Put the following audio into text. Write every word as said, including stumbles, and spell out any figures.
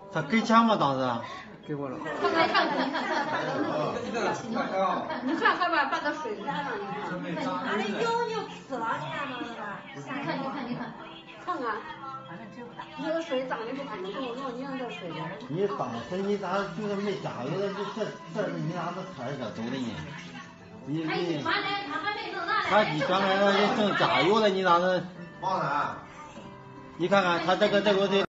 他给钱吗？当时？ 给我了。 看看看看看看看，你看看吧，把它水染了，你看。 俺的油就吃了钱了， 你看你看你看，看看。你这个水脏的不可能弄弄，你让这水的。 你当时你咋就是没加油的？你这这是你咋子开这走的呢？你你他一刚开始就正加油了，你咋子？ 忙呢？ 你看看他这个这个这。